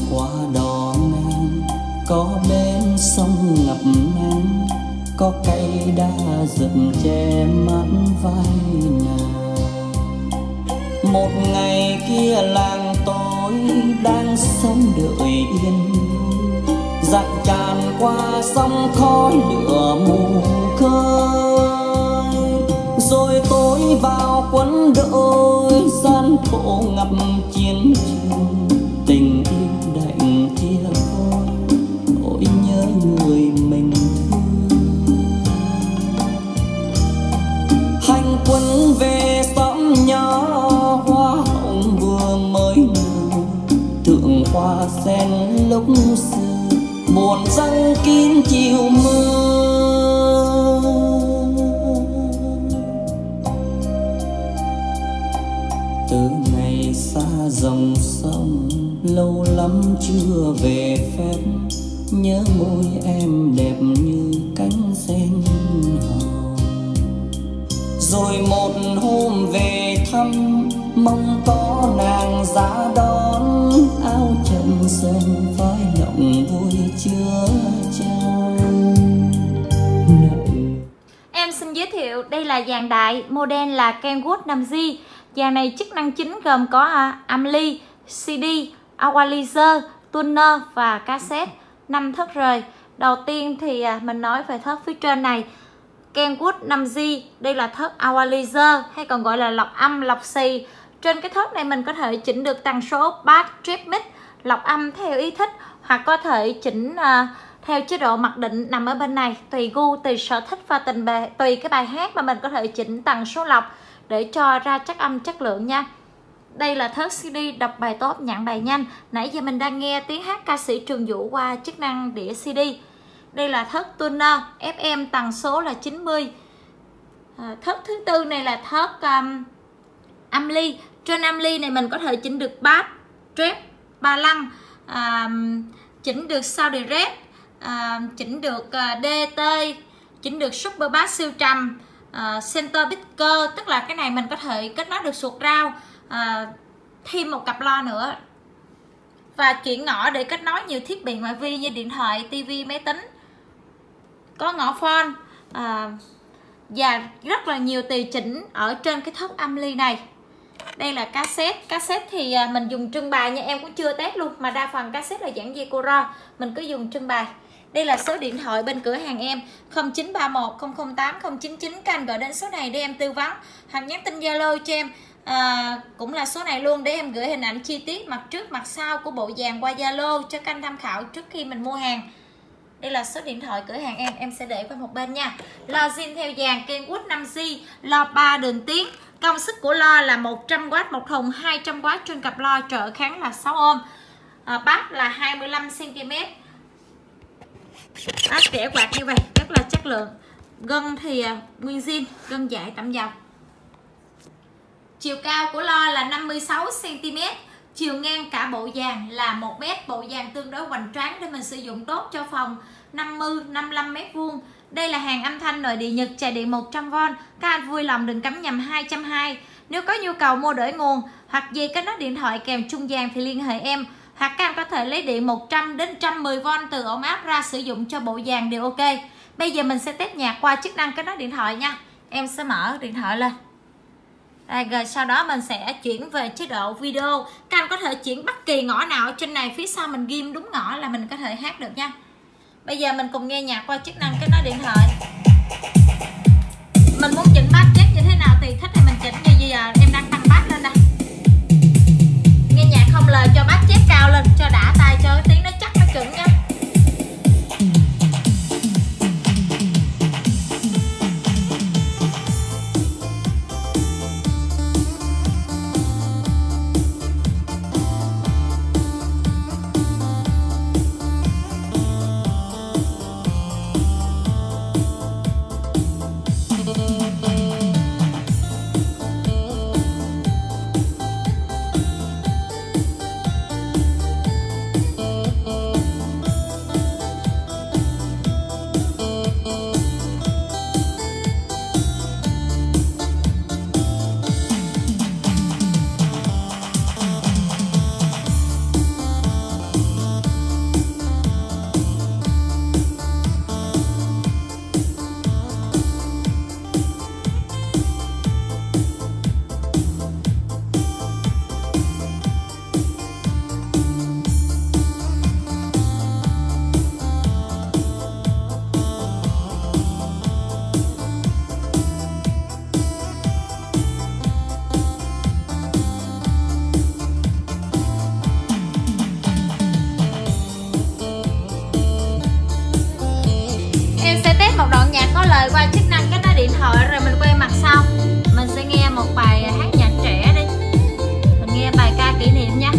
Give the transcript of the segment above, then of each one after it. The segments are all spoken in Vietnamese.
qua đò ngang, có bên sông ngập nắng, có cây đa rừng che mắt vai nhà. Một ngày kia làng tôi đang sống đợi yên, dạt tràn qua sông khói lửa mù khơi. Rồi tôi vào quân đội, gian khổ ngập chiến trường, tình yêu đành chia phôi, nỗi nhớ người mình thương. Hành quân về xóm nhỏ, hoa hồng vừa mới nở, thượng hoa sen lúc xưa buồn răng kín chiều mưa. Từ ngày xa dòng sông, lâu lắm chưa về phép, nhớ môi em đẹp như cánh sen hồng. Rồi một hôm về thăm, mong có nàng ra đón, áo trần sơn phai lòng vui chưa trao. Em xin giới thiệu đây là dàn đại, model là Kenwood 5G. Dàn này chức năng chính gồm có âm ly, CD, equalizer, tuner và cassette, 5 thớt rời. Đầu tiên thì mình nói về thớt phía trên này. Kenwood 5G, đây là thớt equalizer hay còn gọi là lọc âm, lọc xì. Trên cái thớt này mình có thể chỉnh được tần số bass, trip, mid, lọc âm theo ý thích, hoặc có thể chỉnh theo chế độ mặc định nằm ở bên này, tùy gu, tùy sở thích và tùy cái bài hát mà mình có thể chỉnh tần số lọc để cho ra chất âm chất lượng nha. Đây là thớt CD đọc bài tốt, nhận bài nhanh. Nãy giờ mình đang nghe tiếng hát ca sĩ Trường Vũ qua chức năng đĩa CD. Đây là thớt tuner, FM tần số là 90. Thớt thứ tư này là thớt âm ly. Trên âm ly này mình có thể chỉnh được bass, trap, ba lăng, chỉnh được sound direct, chỉnh được DT, chỉnh được super bass siêu trầm, center picker, tức là cái này mình có thể kết nối được suột rao, thêm một cặp loa nữa, và chuyển ngõ để kết nối nhiều thiết bị ngoại vi như điện thoại, tivi, máy tính, có ngõ phone, và rất là nhiều tùy chỉnh ở trên cái thớt âm ly này. Đây là cassette. Cassette thì mình dùng trưng bày nha, em cũng chưa test luôn, mà đa phần cassette là dạng dây Coro, mình cứ dùng trưng bày. Đây là số điện thoại bên cửa hàng em 0931 008 099, các anh gọi đến số này để em tư vấn, hoặc nhắn tin Zalo cho em, cũng là số này luôn, để em gửi hình ảnh chi tiết mặt trước mặt sau của bộ dàn qua Zalo cho các anh tham khảo trước khi mình mua hàng. Đây là số điện thoại cửa hàng em sẽ để qua một bên nha. Lo zin theo dàn Kenwood 5G, lo 3 đường tiếng. Công suất của lo là 100W một thùng, 200W trên cặp lo, trợ kháng là 6 ohm. Bass là 25cm. Bass rẻ quạt như vậy, rất là chất lượng. Gân thì nguyên zin, gân dải tẩm dầu. Chiều cao của lo là 56cm. Chiều ngang cả bộ dàn là 1m. Bộ dàn tương đối hoành tráng để mình sử dụng tốt cho phòng 50-55m². Đây là hàng âm thanh nội địa Nhật, chạy điện 100V. Các anh vui lòng đừng cắm nhầm 220. Nếu có nhu cầu mua đổi nguồn hoặc gì kết nối điện thoại kèm trung dàn thì liên hệ em. Hoặc các anh có thể lấy điện 100 đến 110V từ ổn áp ra sử dụng cho bộ dàn đều ok. Bây giờ mình sẽ test nhạc qua chức năng kết nối điện thoại nha. Em sẽ mở điện thoại lên. Đây, rồi sau đó mình sẽ chuyển về chế độ video. Các anh có thể chuyển bất kỳ ngõ nào ở trên này, phía sau mình ghim đúng ngõ là mình có thể hát được nha. Bây giờ mình cùng nghe nhạc qua chức năng kết nối điện thoại. Mình muốn chỉnh bass jet như thế nào thì thích thì mình chỉnh. Như giờ em đang tăng bass lên đây. Nghe nhạc không lời cho bass jet cao lên cho đã tai, cho cái tiếng nó chắc nó cứng nha. chọn nhạc có lời qua chức năng kết nối điện thoại rồi mình quay mặt sau. Mình sẽ nghe một bài hát nhạc trẻ đi. Mình nghe bài ca kỷ niệm nha.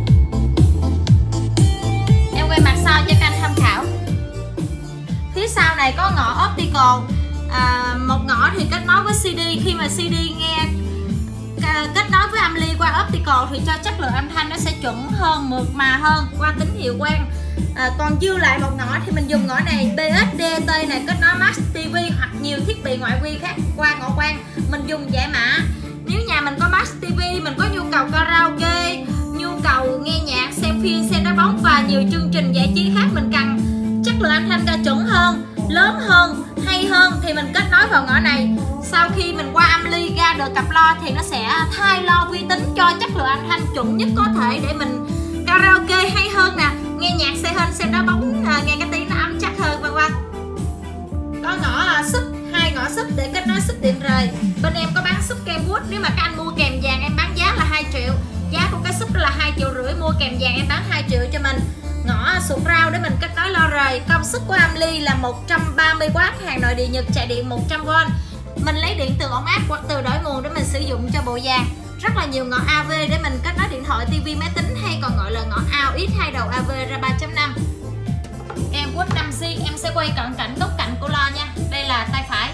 Em quay mặt sau cho các anh tham khảo. Phía sau này có ngõ optical, một ngõ thì kết nối với CD. Khi mà CD nghe kết nối với âm ly qua optical thì cho chất lượng âm thanh nó sẽ chuẩn hơn, mượt mà hơn qua tín hiệu quang. Còn dư lại một ngõ thì mình dùng ngõ này BSDT này kết nối Max TV hoặc nhiều thiết bị ngoại vi khác qua ngõ quang. Mình dùng giải mã. Nếu nhà mình có Max TV, mình có nhu cầu karaoke, nhu cầu nghe nhạc, xem phim, xem đá bóng và nhiều chương trình giải trí khác, mình cần chất lượng âm thanh chuẩn hơn, lớn hơn, hay hơn thì mình kết nối vào ngõ này. Sau khi mình qua âm ly ra được cặp loa thì nó sẽ thay loa vi tính cho chất lượng âm thanh chuẩn nhất có thể để mình karaoke hay hơn nè, nghe nhạc xe hơn, xem đá bóng, nghe cái tiếng nó ấm chắc hơn vân vân. Có ngõ sub, 2 ngõ sub để kết nối sub điện rời. Bên em có bán sub kem wood, nếu mà các anh mua kèm vàng em bán giá là 2 triệu. Giá của cái sub là 2,5 triệu, mua kèm vàng em bán 2 triệu cho mình. Ngõ sụt rau để mình kết nối lo rời. Công suất của âm ly là 130W, hàng nội địa Nhật, chạy điện 100V. Mình lấy điện từ ổn áp hoặc từ đổi nguồn để mình sử dụng cho bộ dàn. Rất là nhiều ngõ AV để mình kết nối điện thoại, tivi, máy tính, hay còn gọi là ngõ AUX 2 đầu AV ra 3.5. Kenwood 5G. Em sẽ quay cận cảnh góc cạnh của loa nha. Đây là tay phải.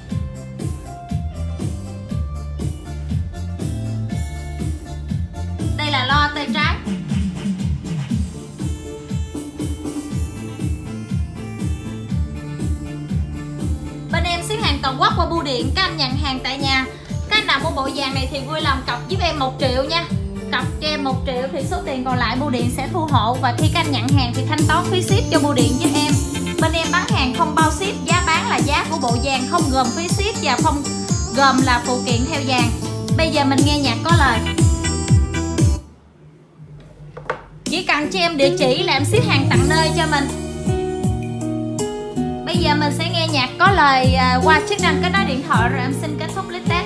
Đây là loa tay trái. Bên em ship hàng toàn quốc qua bưu điện, các anh nhận hàng tại nhà. Các anh nào mua bộ dàn này thì vui lòng cọc giúp em 1 triệu nha. Cọc cho em 1 triệu thì số tiền còn lại bưu điện sẽ thu hộ. Và khi các anh nhận hàng thì thanh toán phí ship cho bưu điện giúp em. Bên em bán hàng không bao ship, giá bán là giá của bộ dàn, không gồm phí ship và không gồm là phụ kiện theo dàn. Bây giờ mình nghe nhạc có lời. Chỉ cần cho em địa chỉ là em ship hàng tận nơi cho mình. Bây giờ mình sẽ nghe nhạc có lời qua chức năng kết nối điện thoại rồi em xin kết thúc clip test.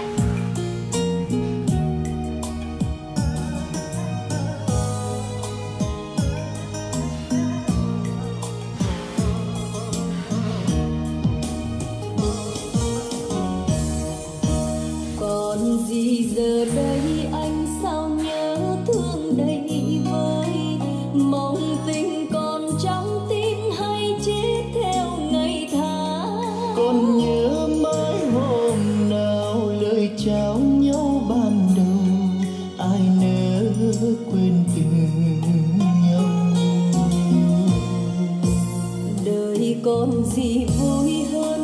Còn gì giờ đây anh sao nhớ thương đây với mong tình còn trong tim hay chết theo ngày tháng. Còn nhớ mãi hôm nào lời chào nhau ban đầu, ai nỡ quên tình nhau. Đời còn gì vui hơn